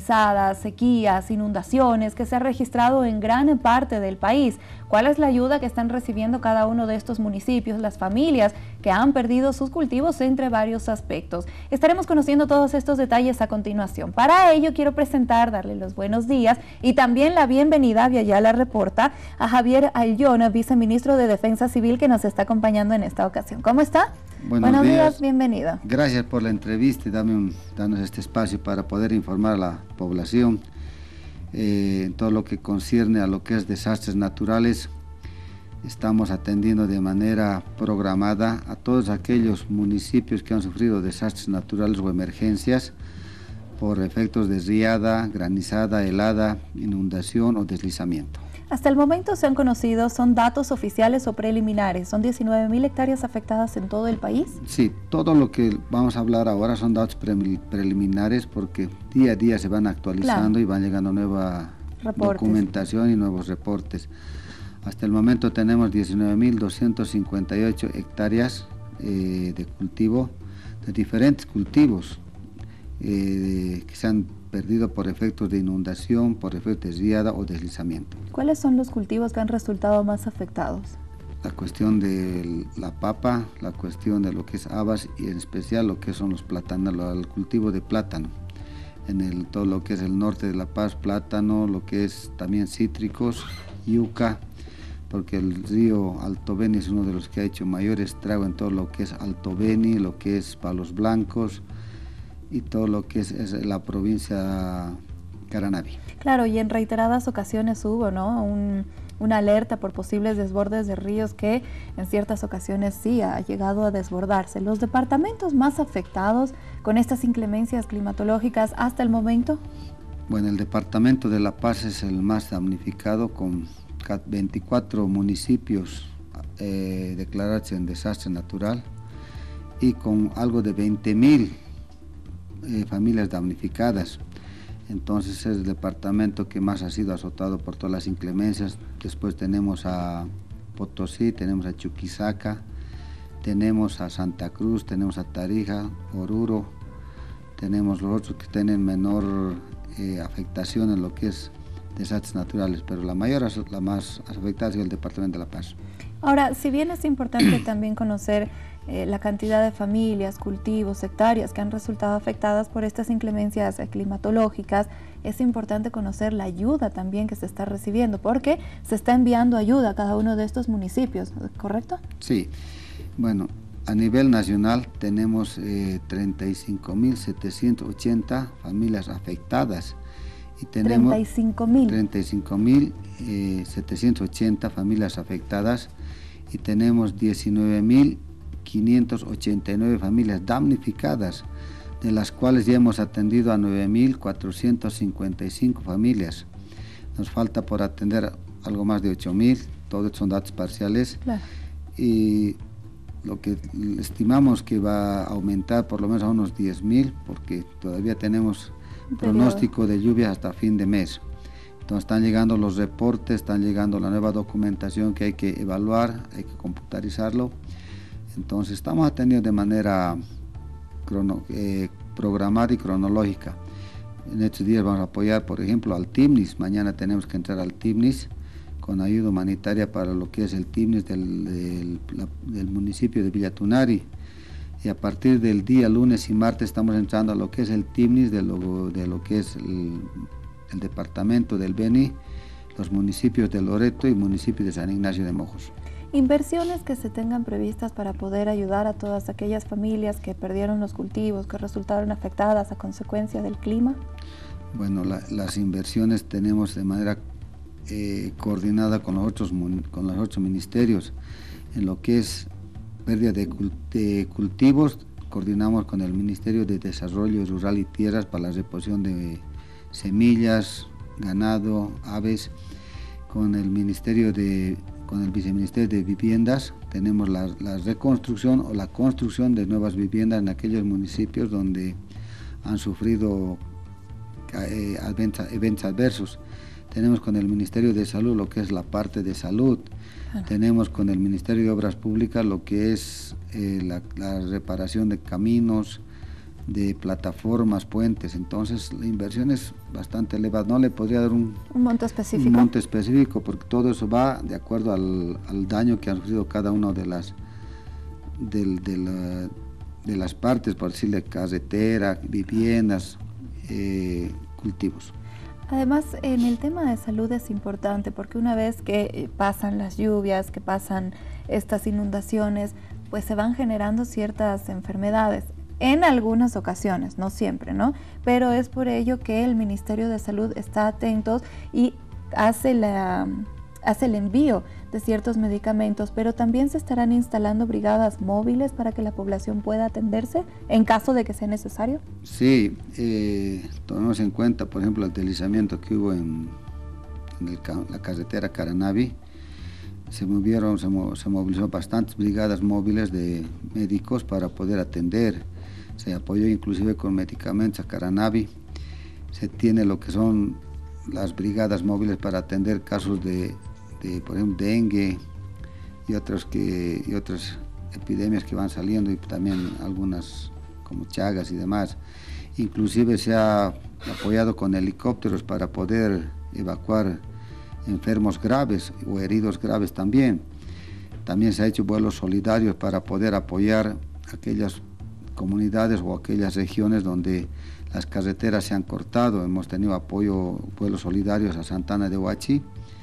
sequías, inundaciones que se ha registrado en gran parte del país. ¿Cuál es la ayuda que están recibiendo cada uno de estos municipios, las familias que han perdido sus cultivos, entre varios aspectos? Estaremos conociendo todos estos detalles a continuación. Para ello quiero darle los buenos días y también la bienvenida, vía ya la reporta, a Javier Ayllón, viceministro de Defensa Civil, que nos está acompañando en esta ocasión. ¿Cómo está? Buenos días, bienvenido. Gracias por la entrevista y darnos este espacio para poder informar a la población en todo lo que concierne a lo que es desastres naturales. Estamos atendiendo de manera programada a todos aquellos municipios que han sufrido desastres naturales o emergencias por efectos de riada, granizada, helada, inundación o deslizamiento. Hasta el momento se han conocido, ¿son datos oficiales o preliminares? ¿Son 19.000 hectáreas afectadas en todo el país? Sí, todo lo que vamos a hablar ahora son datos preliminares porque día a día se van actualizando, claro, y van llegando nueva documentación y nuevos reportes. Hasta el momento tenemos 19.258 hectáreas de cultivo, de diferentes cultivos que se han perdido por efectos de inundación, por efectos de riada o deslizamiento. ¿Cuáles son los cultivos que han resultado más afectados? La cuestión de la papa, la cuestión de lo que es habas y en especial lo que son los plátanos, el cultivo de plátano. En todo lo que es el norte de La Paz, plátano, lo que es también cítricos, yuca, porque el río Alto Beni es uno de los que ha hecho mayor estrago en todo lo que es Alto Beni, lo que es Palos Blancos, y todo lo que es la provincia Caranavi. Claro, y en reiteradas ocasiones hubo, ¿no?, una alerta por posibles desbordes de ríos que en ciertas ocasiones sí ha llegado a desbordarse. ¿Los departamentos más afectados con estas inclemencias climatológicas hasta el momento? Bueno, el departamento de La Paz es el más damnificado, con 24 municipios declarados en desastre natural y con algo de 20.000 familias damnificadas. Entonces es el departamento que más ha sido azotado por todas las inclemencias. Después tenemos a Potosí, tenemos a Chuquisaca, tenemos a Santa Cruz, tenemos a Tarija, Oruro, tenemos los otros que tienen menor afectación en lo que es desastres naturales, pero la más afectada ha sido el departamento de La Paz. Ahora, si bien es importante también conocer la cantidad de familias, cultivos, hectáreas que han resultado afectadas por estas inclemencias climatológicas, es importante conocer la ayuda también que se está recibiendo, porque se está enviando ayuda a cada uno de estos municipios, ¿correcto? Sí, bueno, a nivel nacional tenemos 35.780 familias afectadas. Y tenemos 35.780 familias afectadas y tenemos 19.589 familias damnificadas, de las cuales ya hemos atendido a 9.455 familias. Nos falta por atender algo más de 8.000, todos son datos parciales. Claro. Y lo que estimamos que va a aumentar por lo menos a unos 10.000, porque todavía tenemos pronóstico de lluvias hasta fin de mes. Entonces están llegando los reportes, están llegando la nueva documentación que hay que evaluar, hay que computarizarlo. Entonces estamos atendiendo de manera programada y cronológica. En estos días vamos a apoyar, por ejemplo, al TIMNIS. Mañana tenemos que entrar al TIMNIS con ayuda humanitaria para lo que es el TIMNIS del municipio de Villa Tunari. Y a partir del día lunes y martes estamos entrando a lo que es el TIMNIS de lo que es el departamento del Beni, los municipios de Loreto y municipio de San Ignacio de Mojos. Inversiones que se tengan previstas para poder ayudar a todas aquellas familias que perdieron los cultivos, que resultaron afectadas a consecuencia del clima. Bueno, las inversiones tenemos de manera coordinada con los otros ministerios. En lo que es pérdida de cultivos, coordinamos con el Ministerio de Desarrollo Rural y Tierras para la reposición de semillas, ganado, aves. Con el Viceministerio de Viviendas tenemos la reconstrucción o la construcción de nuevas viviendas en aquellos municipios donde han sufrido eventos adversos. Tenemos con el Ministerio de Salud lo que es la parte de salud. Tenemos con el Ministerio de Obras Públicas lo que es la reparación de caminos, de plataformas, puentes. Entonces la inversión es bastante elevada. No le podría dar un monto específico. Un monto específico, porque todo eso va de acuerdo al daño que han sufrido cada una de las partes, por decirle, carretera, viviendas, cultivos. Además, en el tema de salud es importante porque una vez que pasan las lluvias, que pasan estas inundaciones, pues se van generando ciertas enfermedades. En algunas ocasiones, no siempre, ¿no? Pero es por ello que el Ministerio de Salud está atento y hace el envío de ciertos medicamentos, pero también se estarán instalando brigadas móviles para que la población pueda atenderse en caso de que sea necesario. Sí, tomemos en cuenta, por ejemplo, el deslizamiento que hubo en la carretera Caranavi. Se movilizó bastantes brigadas móviles de médicos para poder atender. Se apoyó inclusive con medicamentos a Caranavi. Se tiene lo que son las brigadas móviles para atender casos de por ejemplo, dengue y otras epidemias que van saliendo, y también algunas como chagas y demás. Inclusive se ha apoyado con helicópteros para poder evacuar enfermos graves o heridos graves también. También se ha hecho vuelos solidarios para poder apoyar aquellas comunidades o aquellas regiones donde las carreteras se han cortado. Hemos tenido vuelos solidarios a Santana de Huachi,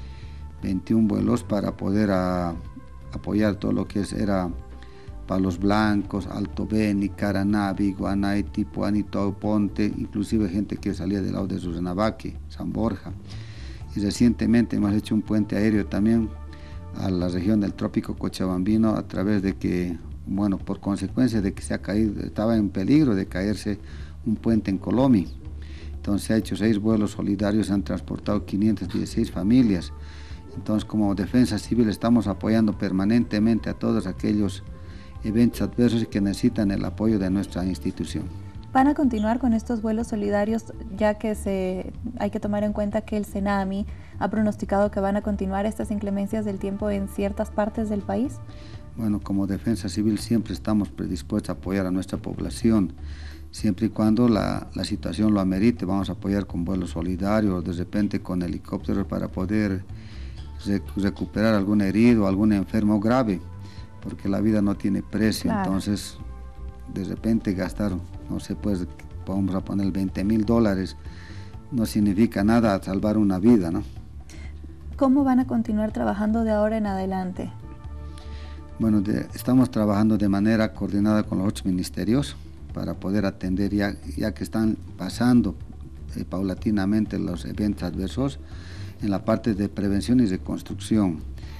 21 vuelos para poder apoyar todo lo que era Palos Blancos, Alto Beni, Caranavi, Guanay, Tipuani, Ponte, inclusive gente que salía del lado de Surrenabaque, San Borja. Y recientemente hemos hecho un puente aéreo también a la región del trópico cochabambino, a través de que, bueno, por consecuencia de que se ha caído, estaba en peligro de caerse un puente en Colomi. Entonces se ha hecho 6 vuelos solidarios, han transportado 516 familias. Entonces, como Defensa Civil estamos apoyando permanentemente a todos aquellos eventos adversos que necesitan el apoyo de nuestra institución. ¿Van a continuar con estos vuelos solidarios, ya que hay que tomar en cuenta que el CENAMI ha pronosticado que van a continuar estas inclemencias del tiempo en ciertas partes del país? Bueno, como Defensa Civil siempre estamos predispuestos a apoyar a nuestra población. Siempre y cuando la situación lo amerite, vamos a apoyar con vuelos solidarios, de repente con helicópteros para poder recuperar algún herido, algún enfermo grave, porque la vida no tiene precio. Claro. Entonces, de repente gastar, no sé, pues vamos a poner $20,000, no significa nada salvar una vida, ¿no? ¿Cómo van a continuar trabajando de ahora en adelante? Bueno, estamos trabajando de manera coordinada con los 8 ministerios para poder atender, ya que están pasando paulatinamente los eventos adversos, en la parte de prevención y reconstrucción.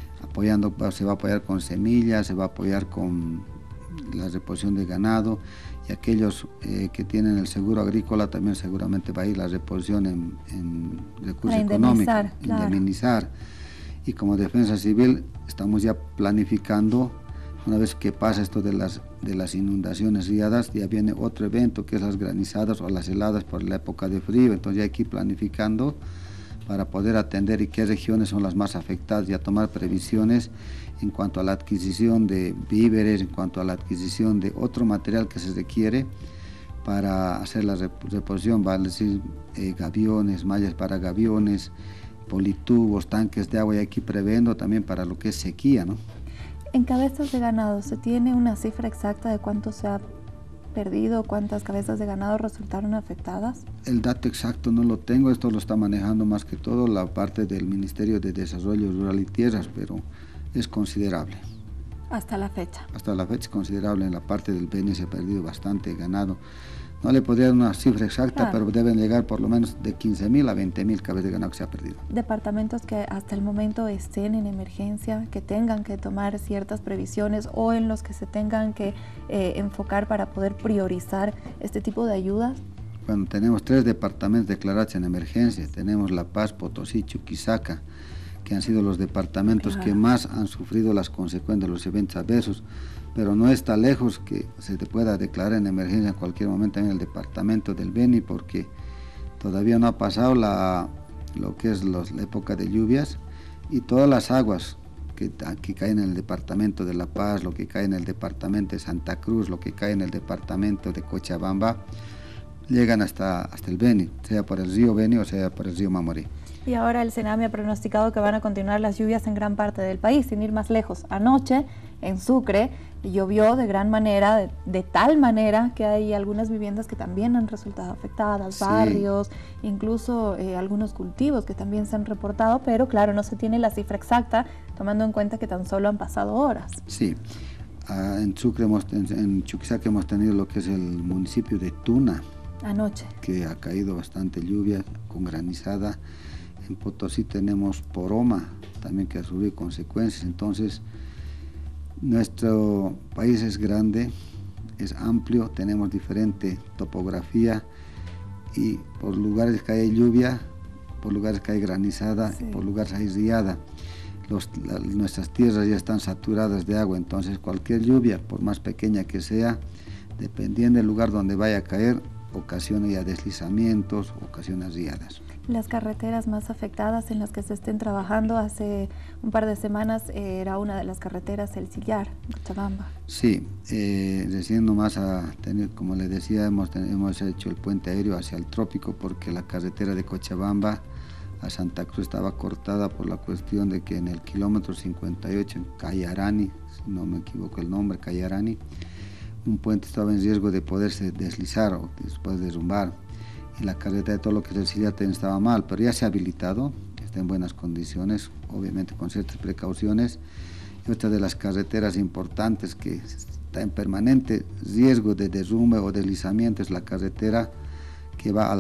Se va a apoyar con semillas, se va a apoyar con la reposición de ganado, y aquellos que tienen el seguro agrícola también seguramente va a ir la reposición en recursos económicos, claro. Indemnizar. Y como Defensa Civil estamos ya planificando, una vez que pasa esto de las inundaciones riadas, ya viene otro evento que es las granizadas o las heladas por la época de frío. Entonces ya hay que ir planificando para poder atender y qué regiones son las más afectadas, y a tomar previsiones en cuanto a la adquisición de víveres, en cuanto a la adquisición de otro material que se requiere para hacer la reposición, vale decir, gaviones, mallas para gaviones, politubos, tanques de agua, y aquí previendo también para lo que es sequía, ¿no? En cabezas de ganado, ¿se tiene una cifra exacta de cuánto se ha perdido, cuántas cabezas de ganado resultaron afectadas? El dato exacto no lo tengo, esto lo está manejando más que todo la parte del Ministerio de Desarrollo Rural y Tierras, pero es considerable. ¿Hasta la fecha? Hasta la fecha es considerable. En la parte del Beni se ha perdido bastante ganado. No le podría dar una cifra exacta, claro, pero deben llegar por lo menos de 15,000 a 20,000 cabezas de ganado que se ha perdido. Departamentos que hasta el momento estén en emergencia, que tengan que tomar ciertas previsiones o en los que se tengan que enfocar para poder priorizar este tipo de ayudas. Bueno, tenemos 3 departamentos declarados en emergencia. Tenemos La Paz, Potosí, Chuquisaca, que han sido los departamentos, claro, que más han sufrido las consecuencias de los eventos adversos, pero no está lejos que se te pueda declarar en emergencia en cualquier momento en el departamento del Beni, porque todavía no ha pasado lo que es la época de lluvias, y todas las aguas que aquí cae en el departamento de La Paz, lo que cae en el departamento de Santa Cruz, lo que cae en el departamento de Cochabamba, llegan hasta el Beni, sea por el río Beni o sea por el río Mamoré. Y ahora el SENAMI ha pronosticado que van a continuar las lluvias en gran parte del país, sin ir más lejos. Anoche, en Sucre, llovió de gran manera, de tal manera que hay algunas viviendas que también han resultado afectadas, sí, barrios, incluso algunos cultivos que también se han reportado, pero claro, no se tiene la cifra exacta, tomando en cuenta que tan solo han pasado horas. Sí, en Sucre, en Chuquisaca hemos tenido lo que es el municipio de Tuna. Anoche. Que ha caído bastante lluvia con granizada. En Potosí tenemos Poroma, también que ha sufrido consecuencias. Entonces, nuestro país es grande, es amplio, tenemos diferente topografía y por lugares que hay lluvia, por lugares que hay granizada, sí, por lugares hay riada. Nuestras tierras ya están saturadas de agua, entonces cualquier lluvia, por más pequeña que sea, dependiendo del lugar donde vaya a caer, ocasiona ya deslizamientos, ocasiona riadas. Las carreteras más afectadas en las que se estén trabajando, hace un par de semanas era una de las carreteras El Sillar, Cochabamba. Sí, recién nomás, como les decía, hemos hecho el puente aéreo hacia el trópico porque la carretera de Cochabamba a Santa Cruz estaba cortada por la cuestión de que en el kilómetro 58 en Cayarani, si no me equivoco el nombre, Cayarani, un puente estaba en riesgo de poderse deslizar o después derrumbar. Y la carretera de todo lo que es el Sillar también estaba mal, pero ya se ha habilitado, está en buenas condiciones, obviamente con ciertas precauciones. Y otra de las carreteras importantes que está en permanente riesgo de derrumbe o deslizamiento es la carretera que va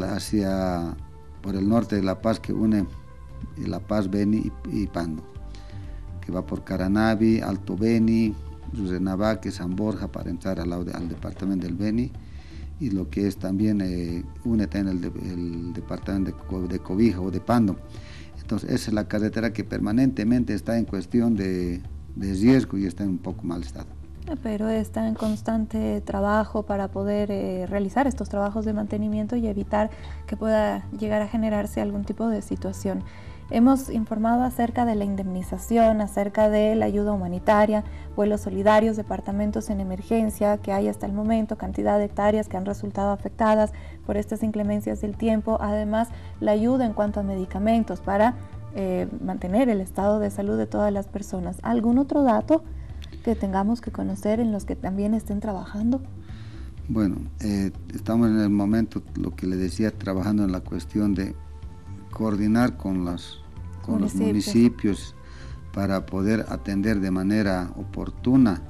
por el norte de La Paz, que une La Paz, Beni y Pando, que va por Caranavi, Alto Beni, Ruzenavaque, San Borja, para entrar al departamento del Beni, y lo que es también une también el departamento de Cobija o de Pando. Entonces esa es la carretera que permanentemente está en cuestión de riesgo y está en un poco mal estado. Pero está en constante trabajo para poder realizar estos trabajos de mantenimiento y evitar que pueda llegar a generarse algún tipo de situación. Hemos informado acerca de la indemnización, acerca de la ayuda humanitaria, vuelos solidarios, departamentos en emergencia que hay hasta el momento, cantidad de hectáreas que han resultado afectadas por estas inclemencias del tiempo, además la ayuda en cuanto a medicamentos para mantener el estado de salud de todas las personas. ¿Algún otro dato que tengamos que conocer en los que también estén trabajando? Bueno, estamos en el momento, lo que le decía, trabajando en la cuestión de coordinar con los municipios para poder atender de manera oportuna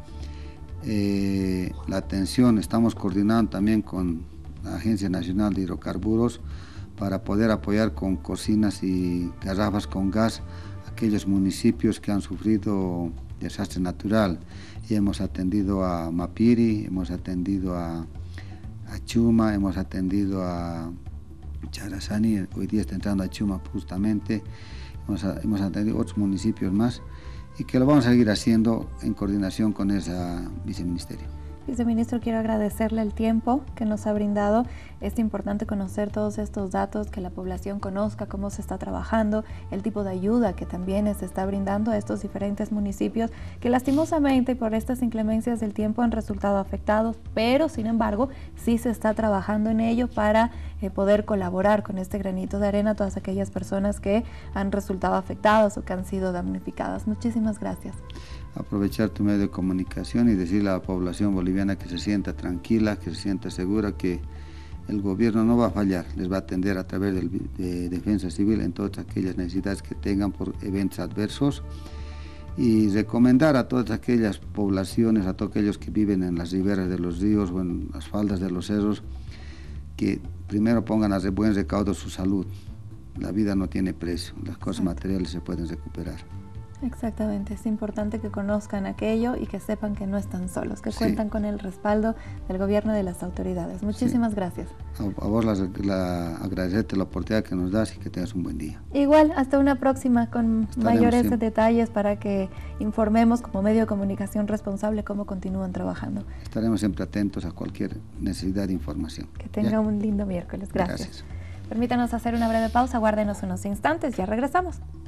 la atención. Estamos coordinando también con la Agencia Nacional de Hidrocarburos para poder apoyar con cocinas y garrafas con gas a aquellos municipios que han sufrido desastre natural. Y hemos atendido a Mapiri, hemos atendido a Chuma, hemos atendido a Charazani, hoy día está entrando a Chuma justamente, hemos atendido otros municipios más y que lo vamos a seguir haciendo en coordinación con ese viceministerio. Viceministro, quiero agradecerle el tiempo que nos ha brindado. Es importante conocer todos estos datos, que la población conozca cómo se está trabajando, el tipo de ayuda que también se está brindando a estos diferentes municipios que lastimosamente por estas inclemencias del tiempo han resultado afectados, pero sin embargo sí se está trabajando en ello para poder colaborar con este granito de arena a todas aquellas personas que han resultado afectadas o que han sido damnificadas. Muchísimas gracias. Aprovechar tu medio de comunicación y decirle a la población boliviana que se sienta tranquila, que se sienta segura, que el gobierno no va a fallar, les va a atender a través de Defensa Civil en todas aquellas necesidades que tengan por eventos adversos, y recomendar a todas aquellas poblaciones, a todos aquellos que viven en las riberas de los ríos o en las faldas de los cerros, que primero pongan a buen recaudo su salud. La vida no tiene precio, las cosas materiales se pueden recuperar. Exactamente, es importante que conozcan aquello y que sepan que no están solos, que cuentan con el respaldo del gobierno y de las autoridades. Muchísimas gracias. A vos agradecerte la oportunidad que nos das y que tengas un buen día. Igual, hasta una próxima con mayores detalles para que informemos como medio de comunicación responsable cómo continúan trabajando. Estaremos siempre atentos a cualquier necesidad de información. Que tenga un lindo miércoles. Gracias. Permítanos hacer una breve pausa, guárdenos unos instantes, ya regresamos.